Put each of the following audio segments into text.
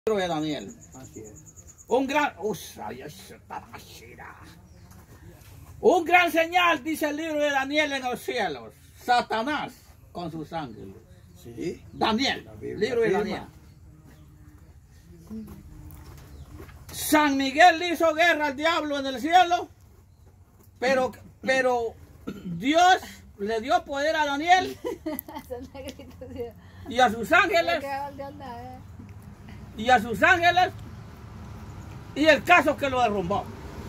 De Daniel. Así es. Un gran señal, dice el libro de Daniel en los cielos. Satanás con sus ángeles. Sí. Daniel, libro de Daniel. San Miguel le hizo guerra al diablo en el cielo, pero Dios le dio poder a Daniel y a sus ángeles. Y el caso que lo derrumbó.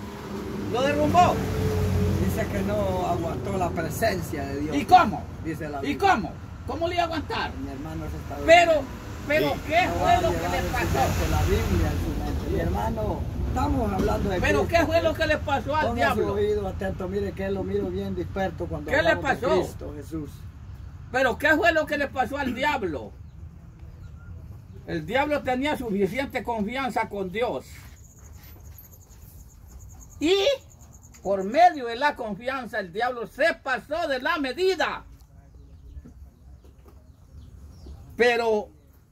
Dice que no aguantó la presencia de Dios. ¿Y cómo? Dice la ¿Y Biblia. cómo? ¿Cómo le iba a aguantar? Mi hermano se está Pero ¿qué fue lo que le pasó? La Biblia en su mente. Mi hermano, estamos hablando de Pero Cristo. ¿qué fue lo que le pasó al Ponga diablo? su oído atento, mire que lo miro bien disperto cuando ¿Qué le hablamos de pasó? Cristo Jesús. Pero ¿qué fue lo que le pasó al diablo? El diablo tenía suficiente confianza con Dios. Y por medio de la confianza el diablo se pasó de la medida. Pero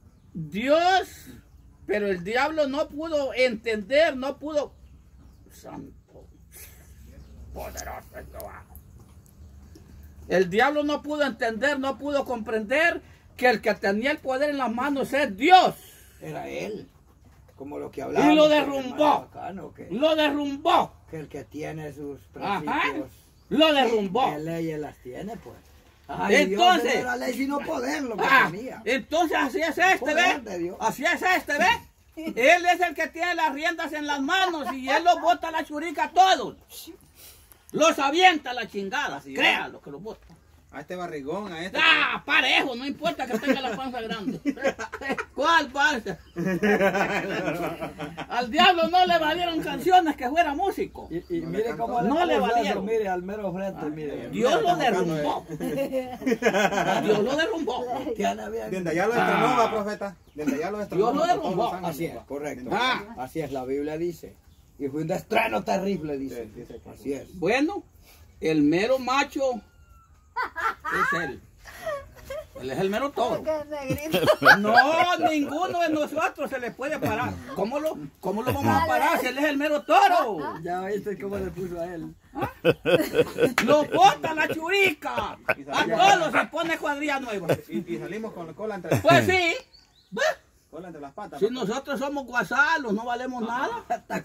el diablo no pudo entender, no pudo. Santo, poderoso Jehová. El diablo no pudo entender, no pudo comprender que el que tenía el poder en las manos es Dios. Era él. Como lo que hablaba. Y lo derrumbó. Lo derrumbó. Que el que tiene sus Ajá. principios. Lo derrumbó. ¿Qué leyes las tiene, pues? Ay, Entonces, Dios no era ley sino poder lo que tenía. entonces así es este, Poder de ¿ve? Dios. Así es este, ¿ve? Él es el que tiene las riendas en las manos y él los bota a la churica a todos. Los avienta a la chingada, créalo que los bota. A este barrigón, a este. ¡Ah! Parejo, no importa que tenga la panza grande. ¿Cuál panza? Al diablo no le valieron canciones que fuera músico. Y mire cómo no le valieron. Eso, mire, al mero frente, mire. Dios lo derrumbó. Dios lo derrumbó. Desde allá lo estrenó, va, profeta. Desde allá lo estrenó. Dios lo derrumbó. Así es, correcto. Ah. Así es, la Biblia dice. Y fue un estreno terrible, dice. Sí, dice que Así es. Bueno, el mero macho es él. Él es el mero toro. No, ninguno de nosotros se le puede parar. ¿Cómo lo vamos a parar si él es el mero toro? Ya viste cómo le puso a él. Lo bota la churica. A todos se pone cuadrilla nueva. Y salimos con la cola entre las Pues sí. cola entre las patas. Si nosotros somos guasalos, no valemos nada.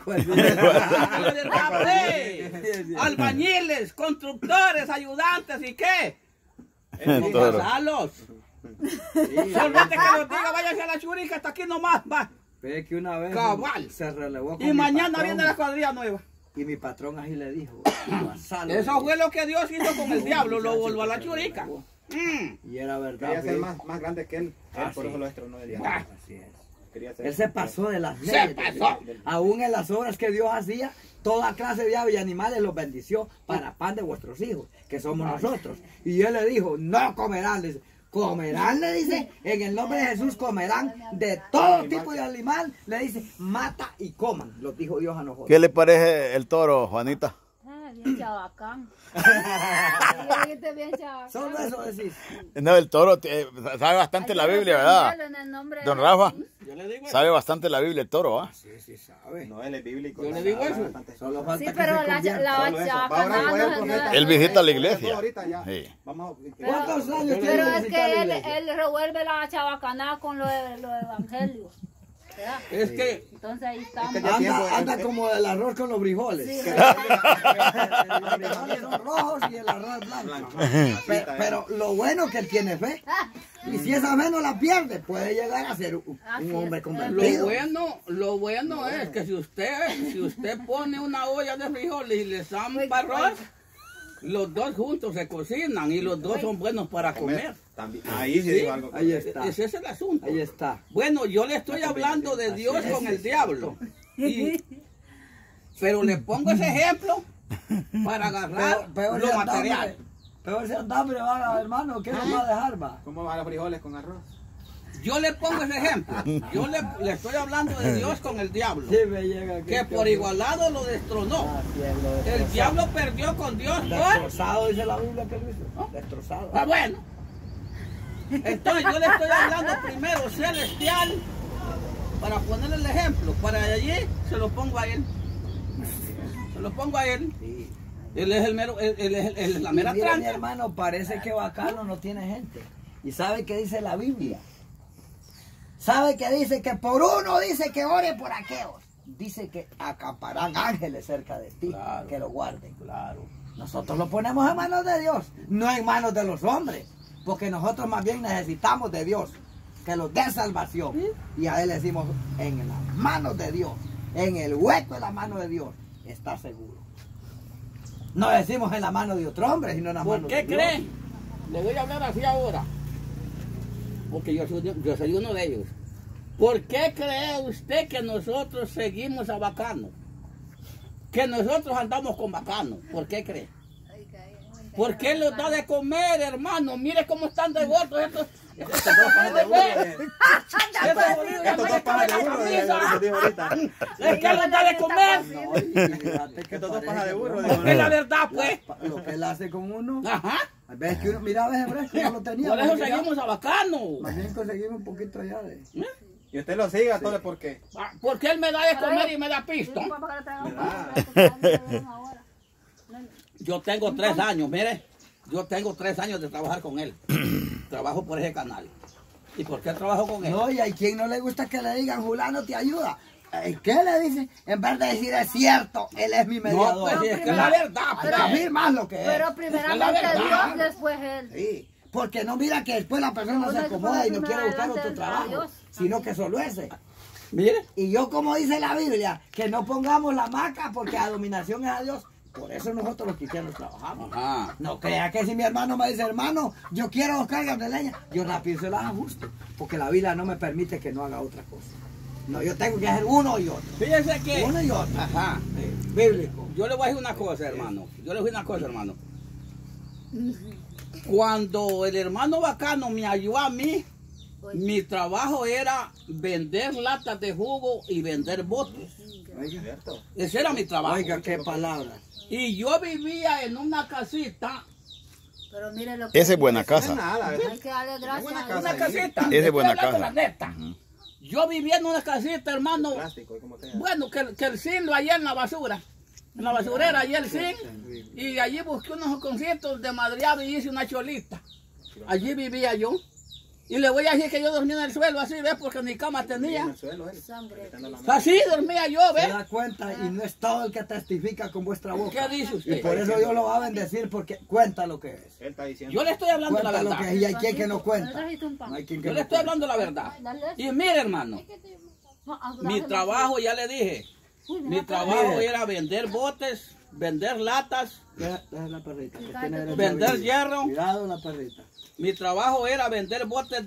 Albañiles, constructores, ayudantes y qué. Somos guasalos. Solamente que nos diga, váyase a la churica, hasta aquí nomás, va. Ve que una vez Cabal. se relevó con Y mi mañana patrón, viene la cuadrilla nueva. Y mi patrón así le dijo. Eso fue lo que Dios hizo con el diablo, lo volvió a la churica. Y era verdad. Quería ser más grande que él. Por sí. eso lo estrenó del Ah. diablo. Así es. Quería ser. Él se pasó de las Se leyes. pasó. Aún en las obras que Dios hacía, toda clase de aves y animales los bendició para pan de vuestros hijos, que somos nosotros. Y él le dijo, no comerán, le dice, comerán, le dice, en el nombre de Jesús comerán de todo tipo de animal, le dice, mata y coman, lo dijo Dios a nosotros. ¿Qué le parece el toro, Juanita? Bien chabacán. Bien chabacán. Solo eso decís. No, el toro sabe bastante la Biblia, ¿verdad? Don Rafa, Yo le digo eso. sabe bastante la Biblia el toro, ¿ah? Sí, sí sabe. No, él es bíblico. Yo le digo eso. Solo falta Sí, que pero se la convierta. Solo eso. Va a orar por él, profeta. Él visita la iglesia. Ahorita ya. Sí. Vamos. ¿Cuántos años tiene Pero que es visitar la que iglesia? él revuelve la chabacaná con los evangelios. ¿Verdad? Es que Entonces ahí estamos. Es que ya Anda como el arroz con los frijoles. Sí, Los frijoles son rojos y el arroz es blanco. Pero lo bueno es que él tiene fe. Y si esa fe no la pierde, puede llegar a ser un hombre convertido. lo bueno es que si usted pone una olla de frijoles y le zampa arroz, los dos juntos se cocinan y los dos son buenos para comer. También. Ahí sí dijo algo. Ahí está. Ese es el asunto. Ahí está. Bueno, yo le estoy hablando de Dios con el diablo. Pero le pongo ese ejemplo para agarrar lo material. Peor sea hambre, va, hermano. ¿Qué nos va a dejar, va? ¿Cómo va los frijoles con arroz? Yo le pongo ese ejemplo. Yo le estoy hablando de Dios con el diablo. Sí, me llega Que por igualado lo destronó. El diablo perdió con Dios por... Destrozado, dice la Biblia que lo hizo. Destrozado. Ah, bueno. Entonces yo le estoy hablando primero celestial para ponerle el ejemplo, para allí se lo pongo a él. Se lo pongo a él. Sí. Él es el mero, él es la mera Y mira, mi tranca. hermano, parece que Bacano no tiene gente. ¿Y sabe qué dice la Biblia? ¿Sabe qué dice? Que por uno dice que ore por aquellos. Dice que acamparán ángeles cerca de ti, Claro. que lo guarden. Claro. Nosotros lo ponemos en manos de Dios, no en manos de los hombres. Porque nosotros más bien necesitamos de Dios, que nos dé salvación. Y a Él le decimos, en las manos de Dios, en el hueco de la mano de Dios, está seguro. No decimos en la mano de otro hombre, sino en la ¿Por mano qué de Dios. cree? Le voy a hablar así ahora. Porque yo soy uno de ellos. ¿Por qué cree usted que nosotros seguimos a Bacano? Que nosotros andamos con Bacano. ¿Por qué cree? ¿Por qué les da de comer, hermano? Mire cómo están de gordos estos. Estos dos panes de burro. Estos dos panes de burro. Dijo ahorita. Es que les da de comer. No, y fíjate que Estos dos parece pajas de que burro. no. Dijo Es la ahorita. verdad, pues. Lo que Él hace con uno, Ajá. a veces que uno, mira, ves, que no lo tenía. Por eso más bien, seguimos a Bacano. más bien conseguimos un poquito allá de... Y usted lo siga, todo ¿por qué? Porque él me da de comer y me da pisto. Yo tengo 3 años, mire. Yo tengo 3 años de trabajar con él. Trabajo por ese canal. ¿Y por qué trabajo con él? No, y hay quien no le gusta que le digan, Julano te ayuda. ¿Qué le dice? En vez de decir es cierto, él es mi mediador. No, pues sí, es que es la verdad. Hay pues. que decir más lo que es. Pero primeramente verdad. Dios, después Él. Sí, porque no mira que después la persona se acomoda y no quiere buscar otro trabajo, sino que solo ese. Mire. Y yo, como dice la Biblia, que no pongamos la maca porque la dominación es a Dios. Por eso nosotros los cristianos trabajamos. Ajá. No crea que si mi hermano me dice, hermano, yo quiero 2 cargas de leña, yo rápido se las ajusto, porque la Biblia no me permite que no haga otra cosa. No, yo tengo que hacer uno y otro. Fíjese que. Uno y otro. Ajá. Bíblico. Yo le voy a decir una cosa, hermano. Yo le voy a decir una cosa, hermano. Cuando el hermano Bacano me ayudó a mí, mi trabajo era vender latas de jugo y vender botes. Oiga, Ese era mi trabajo. oiga, qué palabras. Y yo vivía en una casita. Pero mire lo que Esa es buena No es casa. nada. hay que darle buena gracias a casa. Una Dios. casita. Esa es Estoy buena hablando casa. la neta. Yo vivía en una casita, hermano. Plástico, ¿cómo te Bueno, que el zinc lo hallé en la basura. En la basurera hallé el zinc. Y allí busqué unos conciertos de madreado y hice una cholita. Allí vivía yo. Y le voy a decir que yo dormía en el suelo así, ¿ves? Porque ni cama tenía. Sangre. Así dormía yo, Se ¿ves? da cuenta y no es todo el que testifica con vuestra boca. ¿Qué dice Y usted? por eso Dios lo va a bendecir porque cuenta lo que es. Él está diciendo. Yo le estoy hablando la Cuenta lo que verdad. es y hay quien que no ¿Me cuenta. trajiste un pan? No hay quien que Yo le no estoy cuenta. hablando la verdad. Dale eso. Y mire, hermano, No, mi trabajo, ya le dije, Uy, me mi va a caer. trabajo era vender botes, vender latas, Deja la perrita. Que tiene derecho a vender vivir. hierro. Cuidado la perrita. Mi trabajo era vender botes,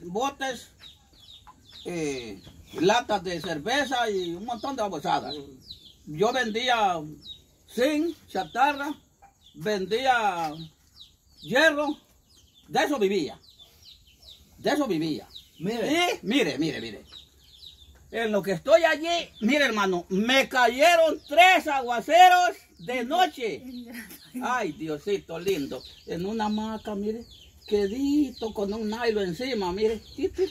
latas de cerveza y un montón de babosadas. Yo vendía zinc, chatarra, vendía hierro, de eso vivía. De eso vivía. Mire. Y mire. En lo que estoy allí, mire hermano, me cayeron 3 aguaceros de noche. Ay, Diosito lindo. En una hamaca, mire, quedito con un nylon encima, mire.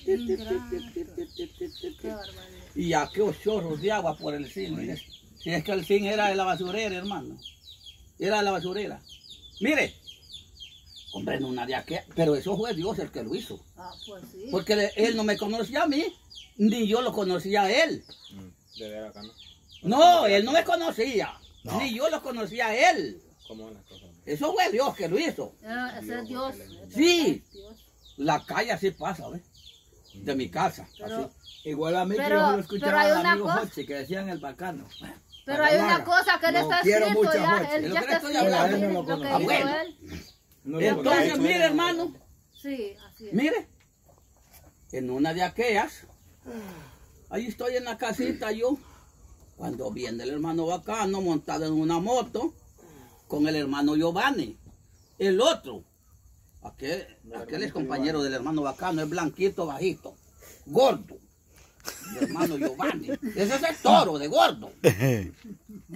Qué barbaridad. Y aquellos chorros de agua por el zinc, mire. Si es que el zinc era de la basurera, hermano. Era de la basurera. Mire. Hombre, no nadie que... Pero eso fue Dios el que lo hizo. Ah, pues sí. Porque él no me conocía a mí, ni yo lo conocía a él. De ver acá, ¿no? No, él no me conocía, ni yo lo conocía a él. ¿Cómo las cosas? Eso fue Dios que lo hizo. Ese es Dios. Sí. Es Dios. La calle así pasa, ¿ves? De mi casa, Pero, así. Igual a mí que Pero- yo lo escuchaba pero hay al una amigo cosa- Jochi que decían el bacano. pero hay una cosa que él No, está quiero escrito mucho a ya. Jochi. Él Es lo ya que le está estoy escrito. hablando. Mire No lo lo que conozco. hizo Bueno. él. No lo Entonces, conozco. mire, hermano, Sí, así es. mire, en una de aquellas, ahí estoy en la casita yo, cuando viene el hermano Bacano montado en una moto, con el hermano Giovanni, el otro, aquel es compañero del hermano Bacano, es blanquito, bajito, gordo, el hermano Giovanni, ese es el toro de gordo.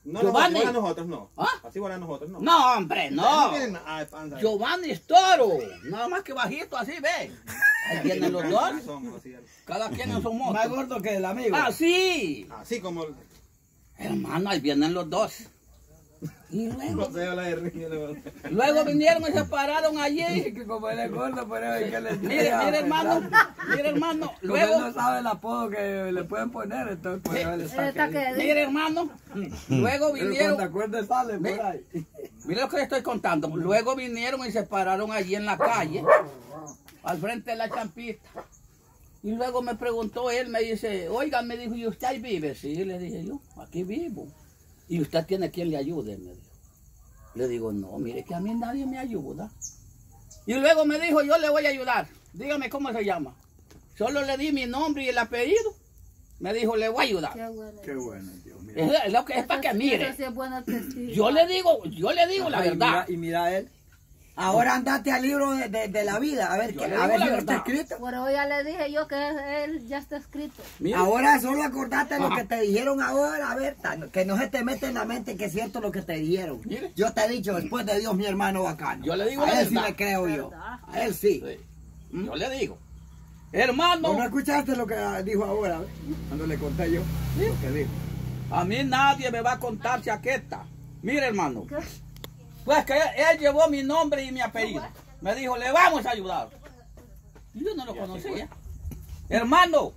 No, Giovanni. así a nosotros no. ¿Ah? Así a nosotros no. No, hombre, no. tienen nada de panza. Giovanni es toro. Nada más que bajito, así, ve. Ahí vienen los dos. Así somos, así es. Cada quien en su moto. Más gordo que el amigo. Así. Así como... Hermano, ahí vienen los dos. Y luego, No sé, habla de río. luego vinieron y se pararon allí. Que como él es gordo, pero es que le Mire, hermano, Como él luego, no sabe el apodo que le pueden poner, entonces por eso él está querido. mire, hermano, luego Pero vinieron, cuando acuerde sale por Ve. ahí. mire lo que le estoy contando, luego vinieron y se pararon allí en la calle, al frente de la champita. Y luego me preguntó él, me dice, oiga, me dijo, ¿y usted ahí vive? Sí, le dije yo, aquí vivo. ¿Y usted tiene quien le ayude? Me dijo. Le digo, no, mire que a mí nadie me ayuda. Y luego me dijo, yo le voy a ayudar. Dígame cómo se llama. Solo le di mi nombre y el apellido. Me dijo, le voy a ayudar. Qué bueno. Qué bueno, Dios mío. Es lo que es para que mire. Eso sí es bueno testigo. Yo le digo la Ajá, verdad. Y mira él. Ahora andate al libro de la vida, a ver, Yo le a digo ver la si no está verdad. escrito. Por hoy ya le dije yo que él ya está escrito. Mire, Ahora solo acordate lo Ajá. que te dijeron ahora, a ver, que no se te mete en la mente que es cierto lo que te dijeron. Mire. Yo te he dicho, después de Dios, mi hermano bacano. Yo le digo a la él sí verdad. le creo yo. ¿Verdad? A él sí. sí, yo le digo. Hermano, ¿No escuchaste lo que dijo ahora? Cuando le conté yo lo que dijo. a mí nadie me va a contar chaqueta. Mire, hermano. ¿Qué? Pues que él llevó mi nombre y mi apellido. Me dijo, le vamos a ayudar. Y yo no lo conocía. Hermano,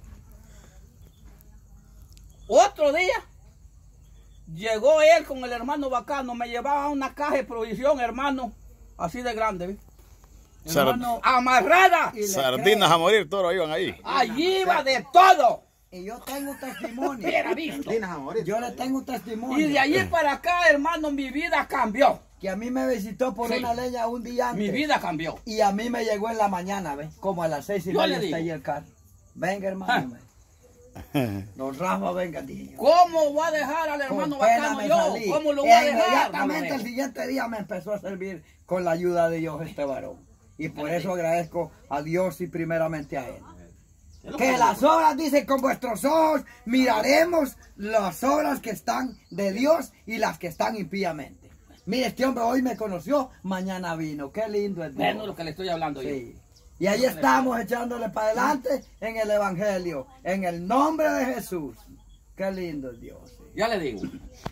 otro día llegó él con el hermano bacano, me llevaba una caja de provisión, hermano, así de grande, ¿ve? Hermano, Amarrada. y le Sardinas a morir, toro, iban ahí. Allí iba de todo. Y yo tengo un testimonio. Hubiera visto. Tienes amor. Yo le tengo un testimonio. Y de allí para acá, hermano, mi vida cambió. Que a mí me visitó por Sí. una leña un día antes. Mi vida cambió. Y a mí me llegó en la mañana, ¿ves? Como a las 6:30 Yo le está digo. ahí el carro. Venga, hermano. Don Rafa, venga, dije yo. ¿Cómo voy a dejar al hermano Con pena bacano me yo? salí. ¿Cómo lo voy a dejar? Inmediatamente No el lo siguiente día me empezó a servir con la ayuda de Dios este varón. Y por eso agradezco a Dios y primeramente a él. dejo. Que las obras, dice, con vuestros ojos miraremos las obras que están de Dios y las que están impíamente. Mire, este hombre hoy me conoció, mañana vino. Qué lindo es Dios. Bueno, lo que le estoy hablando Sí. Y ahí estamos echándole para adelante en el Evangelio, en el nombre de Jesús. Qué lindo es Dios. Sí. yo. Ya le digo.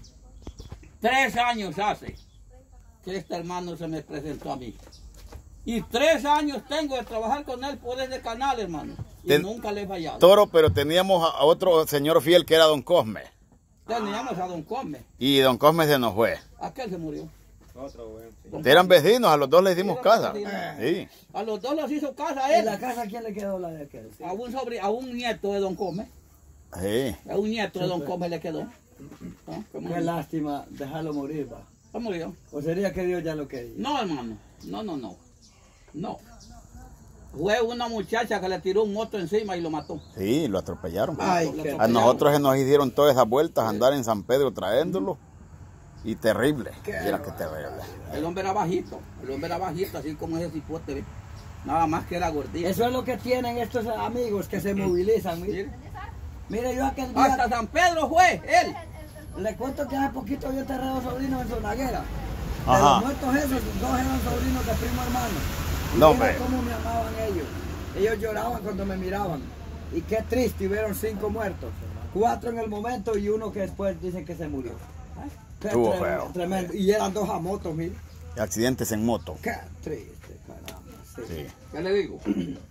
3 años hace que este hermano se me presentó a mí. Y 3 años tengo de trabajar con él por ese canal, hermano. Y Ten- nunca le he fallado. Toro, pero teníamos a otro señor fiel que era don Cosme. Teníamos a don Come. Y don Cosme se nos fue. Aquel se murió. Otro, güey. Sí. Eran vecinos, a los dos les dimos casa. Sí. A los dos los hizo casa a ¿Y él. la casa quién le quedó la de aquel? Sí. A un nieto de don Come. Sí. A un nieto de don Come le quedó. ¿Ah? ¿Cómo? Qué lástima dejarlo morir, va. Se murió. ¿O sería que Dios ya lo quería? No, hermano. No. Fue una muchacha que le tiró un moto encima y lo mató. Sí, lo atropellaron. Ay, Lo qué- A atropellaron. nosotros se nos hicieron todas esas vueltas, andar en San Pedro trayéndolo. Y terrible. Mira qué terrible. El hombre era bajito. Así como ese cipote, ¿ve? Nada más que era gordito. Eso es lo que tienen estos amigos que se movilizan. Mire, Mire. mire yo aquel día, Hasta San Pedro fue él. le cuento que hace poquito yo enterré 2 sobrinos en Sonaguera. De Ajá. los muertos esos, 2 eran sobrinos de primo hermano. Y No, mira hombre. cómo me amaban ellos. Ellos lloraban cuando me miraban. Y qué triste, y vieron 5 muertos. 4 en el momento y uno que después dicen que se murió. Qué Estuvo tremendo, feo. tremendo. Y eran 2 a motos, mire. Accidentes en moto. Qué triste, caramba. Sí. Sí. ¿Qué le digo?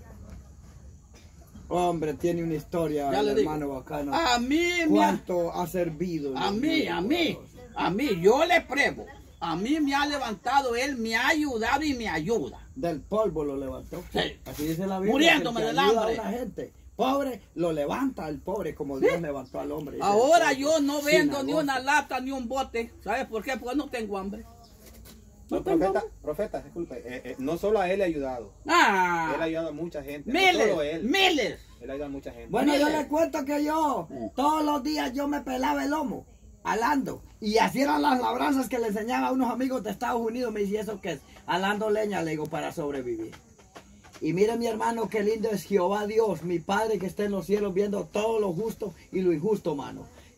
Hombre, tiene una historia, Ya el le digo. hermano bacano. A mí, ¿Cuánto ha servido? a Dios mí, mío, yo le pruebo. A mí me ha levantado, él me ha ayudado y me ayuda. Del polvo lo levantó. Sí. Así dice la Biblia. Muriéndome que el que del ayuda hambre. a una gente pobre, lo levanta al pobre como Dios levantó al hombre. Dice Ahora el polvo, yo no sin vendo ni agosto. una lata ni un bote. ¿Sabes por qué? Porque no tengo hambre. No, profeta, disculpe. No solo a él le ha ayudado. Él ha Ah, ayudado a mucha gente. No solo él. miles. Él ha ayudado a mucha gente. Bueno, yo Mire. le cuento que yo todos los días yo me pelaba el lomo, alando. Y así eran las labranzas que le enseñaba a unos amigos de Estados Unidos. Me dice, ¿eso qué es? Alando leña, le digo, para sobrevivir. Y mire mi hermano, qué lindo es Jehová Dios, mi Padre que está en los cielos, viendo todo lo justo y lo injusto, mano.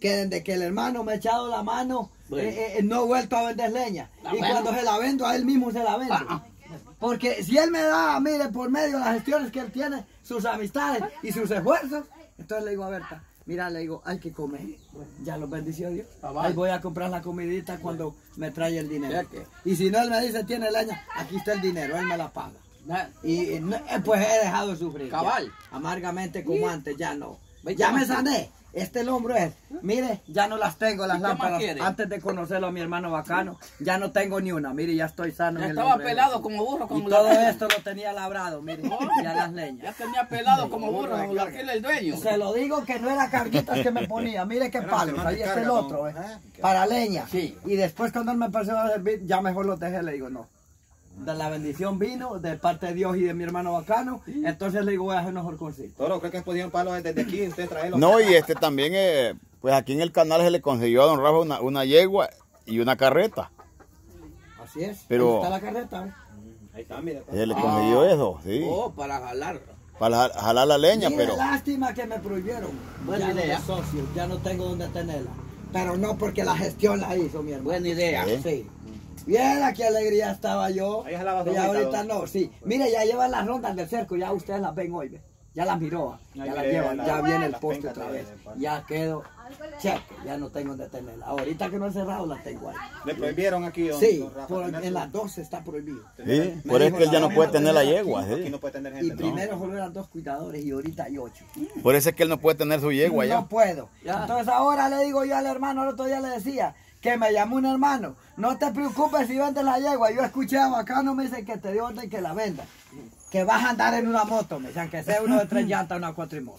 que desde que el hermano me ha echado la mano, Bueno. no he vuelto a vender leña. Y bueno. cuando se la vendo, a él mismo se la vendo. Porque si él me da, mire, por medio de las gestiones que él tiene, sus amistades y sus esfuerzos, entonces le digo a Berta, mira, le digo, hay que comer. Ya los bendició Dios. Ahí voy a comprar la comidita cuando me trae el dinero. Y si no, él me dice, tiene leña, aquí está el dinero, él me la paga. Y pues he dejado de sufrir. Cabal. Ya. Amargamente como antes, ya no. Ya me sané. Este hombro es, mire, ya no las tengo las ¿Y qué más lámparas. quiere? Antes de conocerlo a mi hermano bacano, ya no tengo ni una. Mire, ya estoy sano. Ya en el estaba nombre de pelado Jesús. como burro. Y Como todo la... esto lo tenía labrado, mire, ya las leñas. Ya tenía pelado como burro, como lo alquila el dueño. Se lo digo que no era carguitas que me ponía, mire qué palos, ahí está el otro, para leña. Sí. Y después cuando él me empezó a servir, ya mejor lo dejé, le digo, no. De la bendición vino, de parte de Dios y de mi hermano bacano, entonces le digo, voy a hacer mejor consigo. Toro, creo que podían palos desde aquí, usted traerlo. No, y también, pues aquí en el canal se le consiguió a don Rafa una yegua y una carreta. Así es, Pero- ahí está la carreta. Ahí está, mire. Se le consiguió eso, sí. Oh, para jalar. Para jalar la leña, Mire, pero... lástima que me prohibieron. Buena Ya no idea. de socio, ya no tengo donde tenerla. Pero no porque la gestión la hizo mi hermano. Buena idea. Sí. Sí. Viera qué alegría estaba yo. Ahí jalaba Y solita, ahorita ¿no? no, sí. Mire, ya llevan las rondas del cerco, ya ustedes las ven hoy, ¿ve? Ya las miró, ya Ahí las viene llevan, la- ya viene el las poste pencas otra de- vez. de- Ya quedo cheque, ya no tengo donde tenerla. Ahorita que no he cerrado, la tengo ahí. Le prohibieron aquí, don, Sí, don Rafa, tener en su- las 12 está prohibido. Sí, Me por eso dijo es que él ya la no puede dama tener la tener yegua, Aquí sí. no puede tener Y gente, primero solo eran 2 cuidadores y ahorita hay 8. Por eso es que él no puede tener su yegua ya. No puedo. Ya. Entonces ahora le digo yo al hermano, el otro día le decía, que me llamó un hermano, no te preocupes si vendes la yegua. Yo escuché a Bacano, me dice que te dio orden que la venda. Que vas a andar en una moto, me dicen, que sea uno de 3 llantas, una cuatrimoto.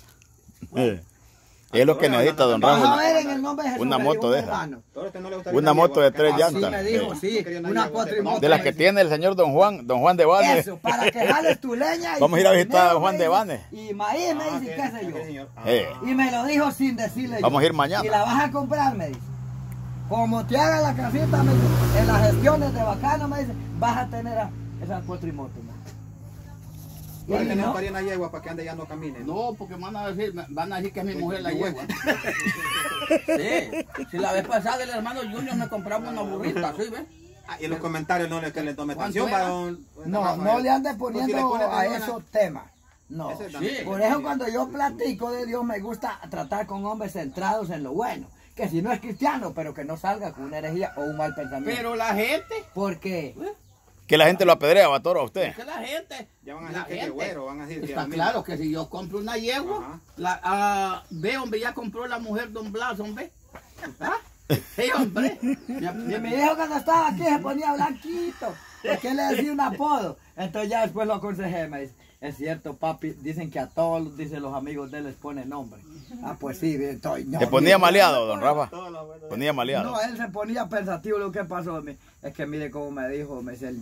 Es lo que necesita don Vamos a Rafa. ver en el nombre de Jesús. Una le digo moto un de esa. hermano. Toro, ¿usted no le gustaría Una una moto yegua? de 3 Así llantas. me dijo, sí, No quería una una yegua, cuatrimoto. De las que tiene el señor don Juan de Banes. Eso, para que jales tu leña. y Vamos a ir a tu visitar a dinero, Juan me de dice, Banes. Y maíz, me Ah, dice, que- qué sé que yo. señor. Y me lo dijo sin decirle yo. Vamos a ir mañana. Y la vas a comprar, me dice. Como te haga la casita, me dice, en las gestiones de Bacano, me dice, vas a tener esas cuatrimotos. me dice. ¿Cuál Y tenemos no, para ir en la yegua para que ande ya no camine? No, porque van a decir que es mi mujer la yegua. Sí. Si la vez pasada el hermano Junior me compraba una burrita, ¿sí ves? Ah, y en los comentarios no le que le tome ¿Cuánto atención era? para don no, Rafa, no le ande Pues poniendo si le pone a atención esos temas. No. Ese Sí. también. Por eso cuando yo platico de Dios me gusta tratar con hombres centrados en lo bueno. Que si no es cristiano, pero que no salga con una herejía o un mal pensamiento. Pero la gente, Porque Que la gente lo apedrea, va toro a usted. que la gente, Ya van a la decir que es de gente, güero, van a decir que está es lo claro mismo. que si yo compro una yegua, Ajá. ve hombre, ya compró la mujer don Blas, hombre. ¿Ah? Sí, hombre. y mi hijo cuando estaba aquí se ponía blanquito. Porque él le decía un apodo. Entonces ya después lo aconsejé, me dice, es cierto papi, dicen que a todos, dicen los amigos de él les pone nombre. Ah, pues sí, estoy. No, Se ponía mire, maleado, don Rafa. Todo lo bueno. Ponía maleado. No, él se ponía pensativo. Lo que pasó es que mire cómo me dijo, me dice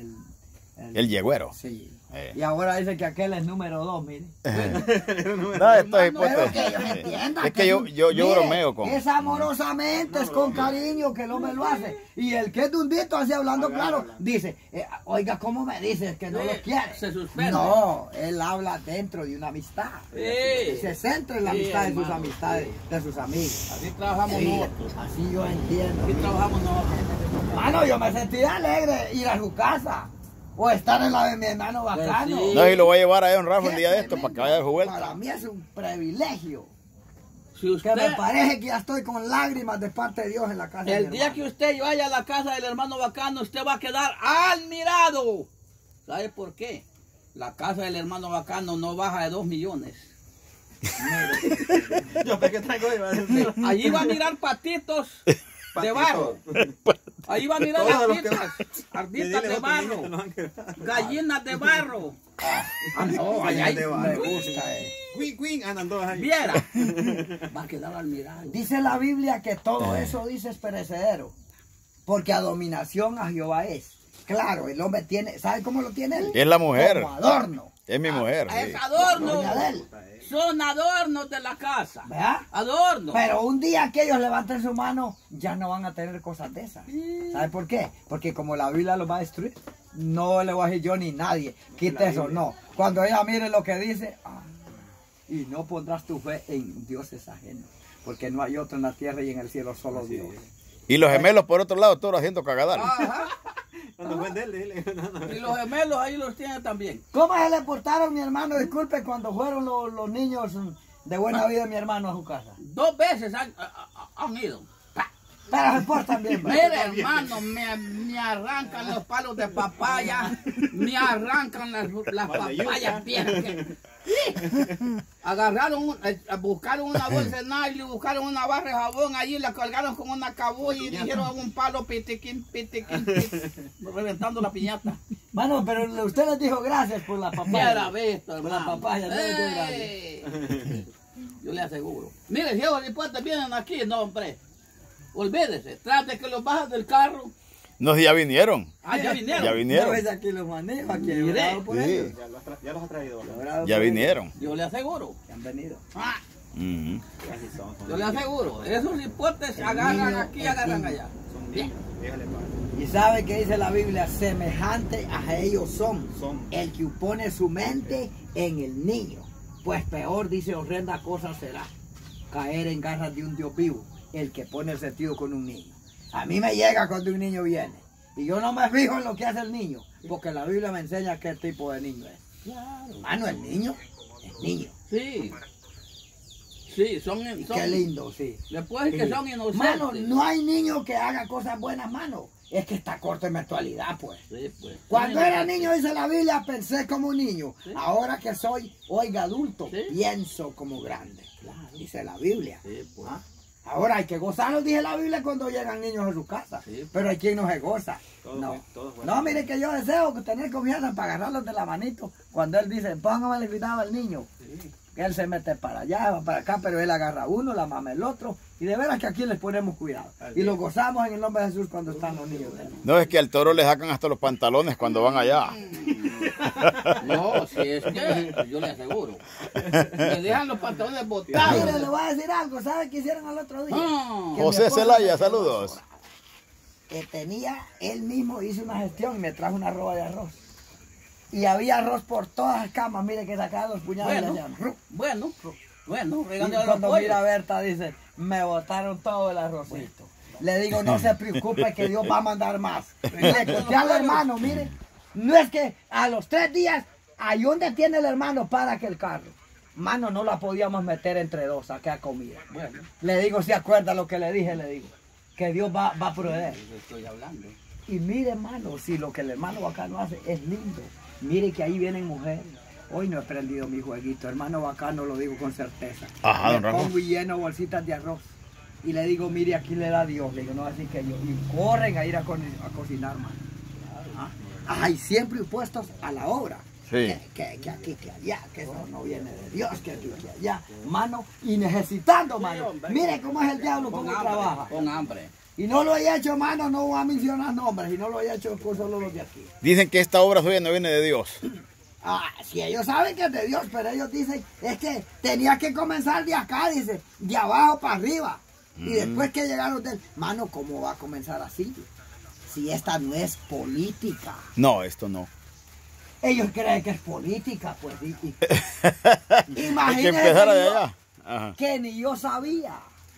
El yegüero. Sí. Eh. Y ahora dice que aquel es número 2, mire. No, esto es Pero que ellos hipótesis. entiendan. Es que yo mire, bromeo con... Es amorosamente, es con cariño que el hombre lo hace. Y el que es dundito, así hablando claro, dice, oiga, ¿cómo me dices que no Sí, lo quiere? se suspende. No, él habla dentro de una amistad. Sí. Se centra en la Sí, amistad de sus hermano. amistades, de sus amigos. Así trabajamos Sí, nosotros. así yo entiendo. Así trabajamos nosotros. Mano, yo me sentía alegre ir a su casa. O estar en la de mi hermano bacano. sí. No, y lo voy a llevar a don Rafa un Qué día de esto para que vaya de su Para vuelta. mí es un privilegio. Si Que usted, me parece que ya estoy con lágrimas de parte de Dios en la casa de el mi día hermano. que usted vaya a la casa del hermano bacano, usted va a quedar admirado. ¿Sabe por qué? La casa del hermano bacano no baja de 2 millones. Yo pensé que traigo iba a decir. Allí va a mirar patitos de barro. Ahí va a mirar Todos los que arditas, arditas de barro, barro. gallinas de barro. Ah, no, allá hay, de Me barro. gusta, Queen, Queen, andan todos ahí. viera. Va a quedar admirado. Dice la Biblia que todo eso dice es perecedero. Porque a dominación a Jehová es. Claro, el hombre tiene, ¿sabe cómo lo tiene él? Es la mujer. Como adorno. Es mi mujer. sí. Es adorno. Doña de él. Son adornos de la casa. ¿Verdad? Adornos. Pero un día que ellos levanten su mano, ya no van a tener cosas de esas. ¿Sabe por qué? Porque como la Biblia los va a destruir, no le voy a decir yo ni nadie, quite eso, no. Cuando ella mire lo que dice, y no pondrás tu fe en dioses ajenos. porque no hay otro en la tierra y en el cielo, solo Dios. Y los gemelos por otro lado, todos haciendo cagadal. Ajá. Cuando fue de él, dile. Y los gemelos ahí los tienen también. ¿Cómo se le portaron, mi hermano? Disculpe, cuando fueron los niños de buena vida, mi hermano, a su casa. 2 veces han ido. Pero se portan bien, ¿verdad? Mire, hermano, me arrancan los palos de papaya, me arrancan las papayas viejas. Agarraron, buscaron una bolsa de nylon, buscaron una barra de jabón, allí la colgaron con una cabulla y dijeron un palo pitiquín, reventando la piñata. Mano, pero usted les dijo gracias por la Ya papaya. era visto, Por la hermano. papaya, no les dio gracias. Yo le aseguro. Mire, si los dispuestos vienen aquí, no, hombre. Olvídese, trate que los bajas del carro. No, si ya vinieron. Ah, ya vinieron. Ya ¿No vinieron. ves aquí los manejos? Aquí he Mire. orado por Sí. ellos. Ya los ha traído. He orado Ya por vinieron. Yo le aseguro. ellos, que han venido. Ah, Ujú. Casi son yo le aseguro. Esos dispuestos agarran niño, aquí y el agarran niño. allá. Son Bien. niños. Déjale paz. Y sabe que dice la Biblia, semejante a ellos son Son. el que pone su mente en el niño. Pues peor, dice, horrenda cosa será caer en garras de un Dios vivo, el que pone el sentido con un niño. A mí me llega cuando un niño viene. Y yo no me fijo en lo que hace el niño, porque la Biblia me enseña qué tipo de niño es. Claro. Mano, el niño es niño. Sí. Sí, son Qué lindo, sí. Después que Sí. son inocentes. Mano, no hay niño que haga cosas buenas, mano. Es que está corto en mi actualidad, pues. Sí, pues. Cuando Son era inocentes. niño, dice la Biblia, pensé como un niño. Sí. Ahora que soy, oiga, adulto, Sí. pienso como grande. Dice la Biblia. Sí, pues. ¿Ah? Ahora hay que gozarnos, dice la Biblia, cuando llegan niños a su casa. Sí. Pero hay quien no se goza. Todo No. bueno, todo bueno. No, mire que yo deseo tener confianza para agarrarlos de la manito. Cuando él dice, póngame cuidado al niño. Sí. Que él se mete para allá, va para acá, pero él agarra uno, la mama el otro. Y de veras que aquí les ponemos cuidado. Y lo gozamos en el nombre de Jesús cuando están los niños. No, es que al toro le sacan hasta los pantalones cuando van allá. No, si es que yo le aseguro. Me dejan los pantalones Mire, botados. le voy a decir algo. ¿Sabe qué hicieron al otro día? Ah. Que mi José esposa Zelaya, me quedó saludos. sola. Que tenía, él mismo hizo una gestión y me trajo una roba de arroz. Y había arroz por todas las camas. Mire que sacaba los puñados y le hacían. Bueno, Y regando a los cuando mira a pollos. Berta dice, me botaron todo el arrocito. Le digo, no se preocupe que Dios va a mandar más. Y le conté al hermano, mire, no es que a los 3 días, ahí donde tiene el hermano, para que el carro. Mano, no la podíamos meter entre dos, acá comida. Bueno, Le digo, ¿se acuerda lo que le dije? Le digo, que Dios va a proveer. yo estoy hablando. Y mire, hermano, si lo que el hermano bacano hace es lindo. Mire que ahí vienen mujeres. Hoy no he prendido mi jueguito, hermano bacano, lo digo con certeza. Ajá, Me don Ramón. pongo y lleno bolsitas de arroz. Y le digo, mire, aquí le da Dios. Le digo, no, así que yo. Y corren a ir a cocinar, mano. Ay, siempre puestos a la obra. Sí. Que aquí, que allá, que eso no viene de Dios, que aquí, que allá. Mano, y necesitando, mano. Mire cómo es el diablo, cómo trabaja. Con hambre. Y no lo he hecho, mano, no voy a mencionar nombres. Y no lo he hecho con solo los de aquí. Dicen que esta obra suya no viene de Dios. Ah, si ellos saben que es de Dios, pero ellos dicen, es que tenía que comenzar de acá, dice, de abajo para arriba. Y después que llegaron del, mano, ¿cómo va a comenzar así? Si esta no es política. No, esto no. Ellos creen que es política, pues. Hay que Imagínense empezar de yo, allá. Ajá. que ni yo sabía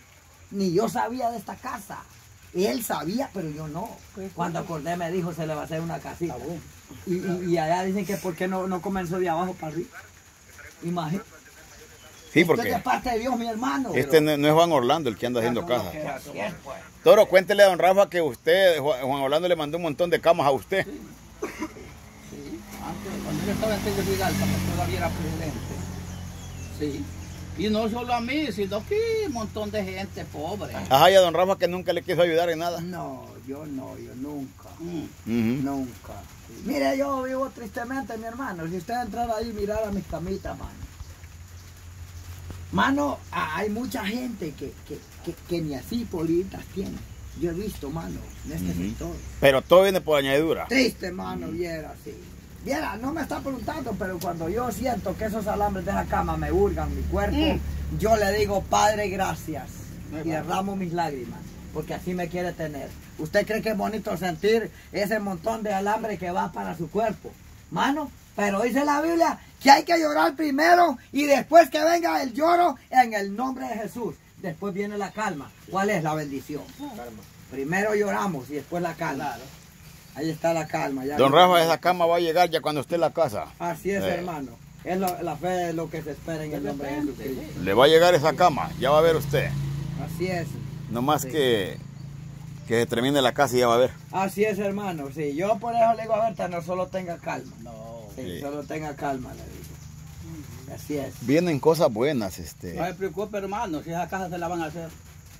de esta casa. Él sabía, pero yo no. Cuando acordé me dijo, se le va a hacer una casita. Y allá dicen que por qué no comenzó de abajo para arriba. Imagínate. Sí, Esto es porque de parte de Dios, mi hermano. este no es Juan Orlando el que anda haciendo Pero casas. así es, pues. Toro, cuéntele a don Rafa que usted, Juan Orlando le mandó un montón de camas a usted. Sí, antes, cuando yo estaba en Tegucigalpa, cuando todavía era presidente. Sí. Y no solo a mí, sino que un montón de gente pobre. Ajá, y a don Rafa que nunca le quiso ayudar en nada. No, yo nunca. Mm. Ujú. Nunca. Mire, yo vivo tristemente, mi hermano. Si usted entrara ahí y mirara mis camitas, mano. Mano, hay mucha gente que ni así politas tiene. Yo he visto, mano, en este sector. Pero todo viene por añadidura. Triste, mano, viera, sí. Viera, no me está preguntando, pero cuando yo siento que esos alambres de la cama me hurgan mi cuerpo, yo le digo, Padre, gracias. Y derramo mis lágrimas, porque así me quiere tener. ¿Usted cree que es bonito sentir ese montón de alambre que va para su cuerpo? Mano, pero dice la Biblia que hay que llorar primero y después que venga el lloro en el nombre de Jesús. después viene la calma. ¿Cuál es la bendición? Primero lloramos y después la calma. Claro. Ahí está la calma. Ya Don Rafa, esa cama va a llegar ya cuando esté en la casa. Así es, hermano. Es la fe es lo que se espera en el nombre de Jesucristo. Le va a llegar esa cama, ya va a ver usted. Así es. No más que se termine la casa y ya va a ver. Así es, hermano. Sí, yo por eso le digo a Berta, no solo tenga calma. No. Sí, Sí. solo tenga calma, le digo. Así es. Vienen cosas buenas, No se preocupe, hermano, si esa casa se la van a hacer.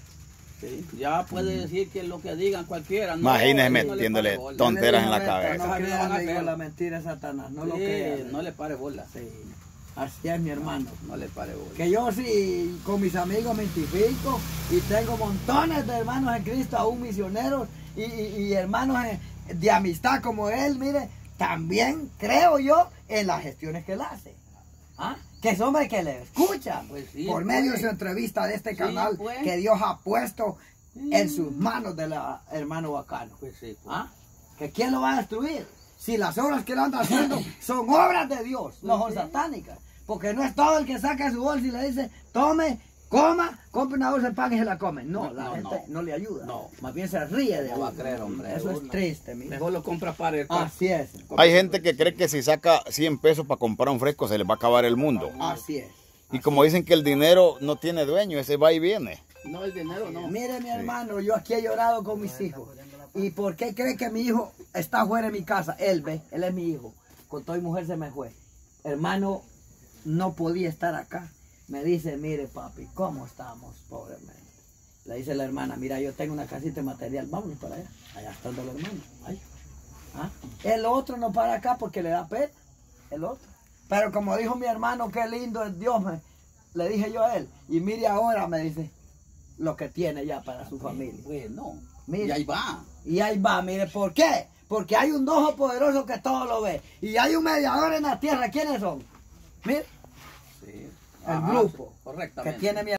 Sí, ya puede decir que lo que digan cualquiera. No, Imagínese no le metiéndole pare bola. tonteras en la Berta, cabeza. No Que no crean, van a le digo, hacer. la mentira de Satanás. No lo Sí, crean. no le pare bola. Sí. Así es, mi hermano. No le pare bola. Que yo sí, con mis amigos me identifico y tengo montones de hermanos en Cristo, aún misioneros y hermanos de amistad como él, mire, también creo yo en las gestiones que él hace. ¿Ah? Que es hombre que le escucha Pues sí, por medio pues. de su entrevista de este Sí, canal pues. que Dios ha puesto en sus manos del hermano bacano. Pues sí, pues. ¿Ah? ¿Que quién lo va a destruir? Si las obras que él anda haciendo son obras de Dios, no son satánicas. Porque no es todo el que saca su bolsa y le dice, tome, coma, compre una bolsa de pan y se la come. No, la gente no le ayuda. No. Más bien se ríe de No va a uno. creer, hombre. Eso es triste, mira. Mejor lo compra para el Así es. Hay gente que cree que si saca 100 pesos para comprar un fresco se le va a acabar el mundo. Así es. Y como dicen que el dinero no tiene dueño, ese va y viene. No, el dinero no. Mire, mi hermano, yo aquí he llorado con mis hijos. ¿Y por qué cree que mi hijo está fuera de mi casa? Él es mi hijo. Con toda mi mujer se me fue. Hermano, no podía estar acá. Me dice, mire papi, ¿cómo estamos? Pobremente. Le dice la hermana, mira, yo tengo una casita de material, vámonos para allá. Allá está el hermano. Ahí. ¿Ah? El otro no para acá porque le da pena. El otro. Pero como dijo mi hermano, qué lindo es Dios, le dije yo a él. Y mire ahora, me dice, lo que tiene ya para su familia. Bueno, Mire. y ahí va. Y ahí va, mire, ¿por qué? Porque hay un ojo poderoso que todo lo ve. Y hay un mediador en la tierra. ¿Quiénes son? Mire, Sí. el grupo correctamente. que tiene mi